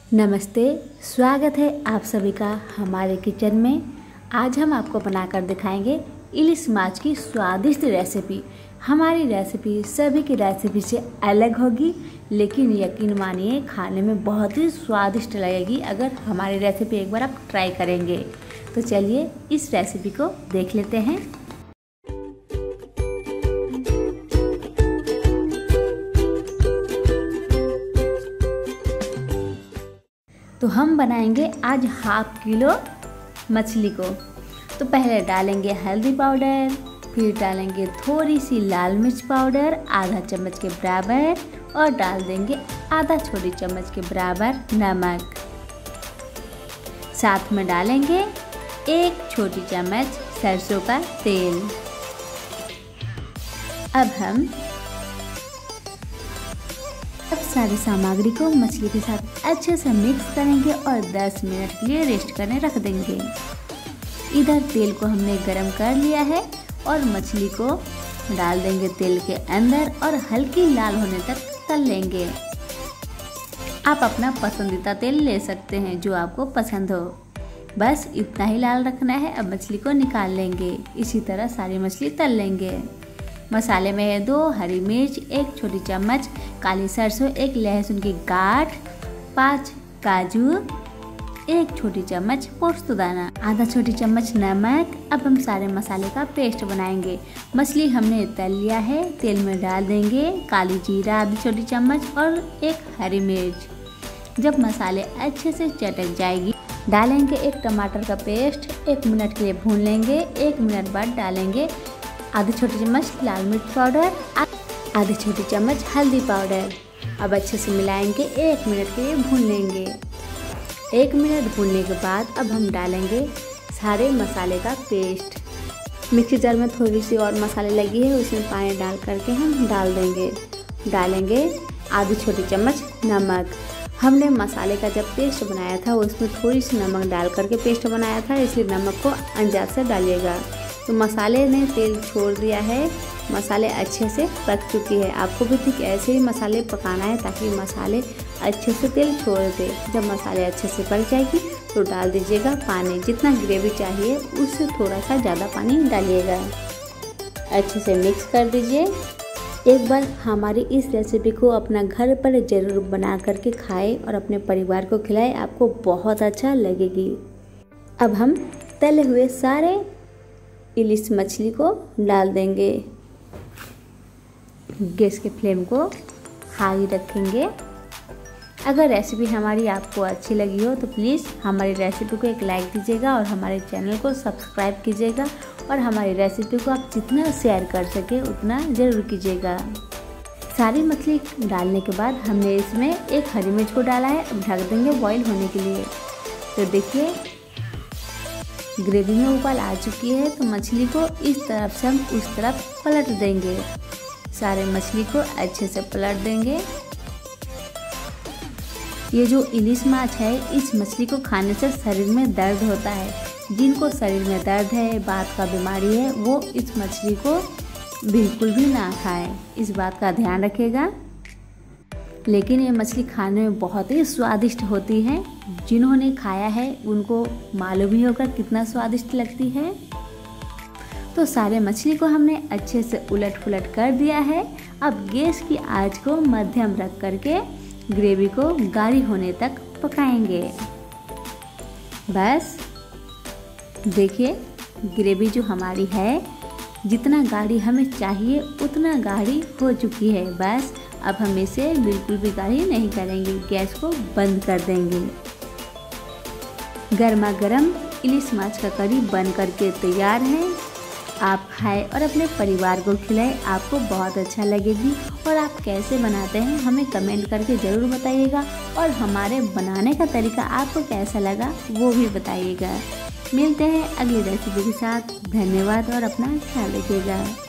नमस्ते, स्वागत है आप सभी का हमारे किचन में। आज हम आपको बनाकर दिखाएंगे इलिश माछ की स्वादिष्ट रेसिपी। हमारी रेसिपी सभी की रेसिपी से अलग होगी, लेकिन यकीन मानिए खाने में बहुत ही स्वादिष्ट लगेगी अगर हमारी रेसिपी एक बार आप ट्राई करेंगे। तो चलिए इस रेसिपी को देख लेते हैं। तो हम बनाएंगे आज हाफ किलो मछली को। तो पहले डालेंगे हल्दी पाउडर, फिर डालेंगे थोड़ी सी लाल मिर्च पाउडर आधा चम्मच के बराबर, और डाल देंगे आधा छोटी चम्मच के बराबर नमक। साथ में डालेंगे एक छोटी चम्मच सरसों का तेल। अब सारी सामग्री को मछली के साथ अच्छे से मिक्स करेंगे और 10 मिनट के लिए रेस्ट करने रख देंगे। इधर तेल को हमने गरम कर लिया है और मछली को डाल देंगे तेल के अंदर और हल्की लाल होने तक तल लेंगे। आप अपना पसंदीदा तेल ले सकते हैं जो आपको पसंद हो, बस इतना ही लाल रखना है। अब मछली को निकाल लेंगे। इसी तरह सारी मछली तल लेंगे। मसाले में है 2 हरी मिर्च, 1 छोटी चम्मच काली सरसों, 1 लहसुन की गांठ, 5 काजू, 1 छोटी चम्मच पोस्तदाना, आधा छोटी चम्मच नमक। अब हम सारे मसाले का पेस्ट बनाएंगे। मछली हमने तल लिया है, तेल में डाल देंगे काली जीरा आधी छोटी चम्मच और 1 हरी मिर्च। जब मसाले अच्छे से चटक जाएगी डालेंगे 1 टमाटर का पेस्ट, 1 मिनट के लिए भून लेंगे। 1 मिनट बाद डालेंगे आधी छोटी चम्मच लाल मिर्च पाउडर, आधी छोटी चम्मच हल्दी पाउडर। अब अच्छे से मिलाएंगे, 1 मिनट के लिए भून लेंगे। 1 मिनट भूनने के बाद अब हम डालेंगे सारे मसाले का पेस्ट। मिक्सी जार में थोड़ी सी और मसाले लगी है, उसमें पानी डाल करके हम डालेंगे आधी छोटी चम्मच नमक। हमने मसाले का जब पेस्ट बनाया था उसमें थोड़ी सी नमक डाल करके पेस्ट बनाया था, इसलिए नमक को अंदाज से डालिएगा। तो मसाले ने तेल छोड़ दिया है, मसाले अच्छे से पक चुकी है। आपको भी ठीक ऐसे ही मसाले पकाना है ताकि मसाले अच्छे से तेल छोड़ दे। जब मसाले अच्छे से पक जाएगी तो डाल दीजिएगा पानी। जितना ग्रेवी चाहिए उससे थोड़ा सा ज़्यादा पानी डालिएगा। अच्छे से मिक्स कर दीजिए। एक बार हमारी इस रेसिपी को अपना घर पर ज़रूर बना करके खाएं और अपने परिवार को खिलाएं, आपको बहुत अच्छा लगेगी। अब हम तले हुए सारे इलिश मछली को डाल देंगे। गैस के फ्लेम को हाई रखेंगे। अगर रेसिपी हमारी आपको अच्छी लगी हो तो प्लीज़ हमारी रेसिपी को एक लाइक दीजिएगा और हमारे चैनल को सब्सक्राइब कीजिएगा, और हमारी रेसिपी को आप जितना शेयर कर सके उतना ज़रूर कीजिएगा। सारी मछली डालने के बाद हमने इसमें 1 हरी मिर्च को डाला है। अब ढक देंगे बॉईल होने के लिए। तो देखिए ग्रेवी में उबाल आ चुकी है, तो मछली को इस तरफ से हम उस तरफ पलट देंगे। सारे मछली को अच्छे से पलट देंगे। ये जो इलिश माछ है, इस मछली को खाने से शरीर में दर्द होता है। जिनको शरीर में दर्द है, बात का बीमारी है, वो इस मछली को बिल्कुल भी ना खाएं। इस बात का ध्यान रखिएगा। लेकिन ये मछली खाने में बहुत ही स्वादिष्ट होती है। जिन्होंने खाया है उनको मालूम ही होगा कितना स्वादिष्ट लगती है। तो सारे मछली को हमने अच्छे से उलट पुलट कर दिया है। अब गैस की आंच को मध्यम रख करके ग्रेवी को गाढ़ी होने तक पकाएंगे। बस देखिए ग्रेवी जो हमारी है, जितना गाढ़ी हमें चाहिए उतना गाढ़ी हो चुकी है। बस अब हम इसे बिल्कुल भी गाढ़ी नहीं करेंगे, गैस को बंद कर देंगे। गर्मा गर्म इलिश माछ का करी बन करके तैयार है। आप खाएं और अपने परिवार को खिलाएं, आपको बहुत अच्छा लगेगी। और आप कैसे बनाते हैं हमें कमेंट करके ज़रूर बताइएगा, और हमारे बनाने का तरीका आपको कैसा लगा वो भी बताइएगा। मिलते हैं अगली रेसिपी के साथ। धन्यवाद और अपना ख्याल रखिएगा।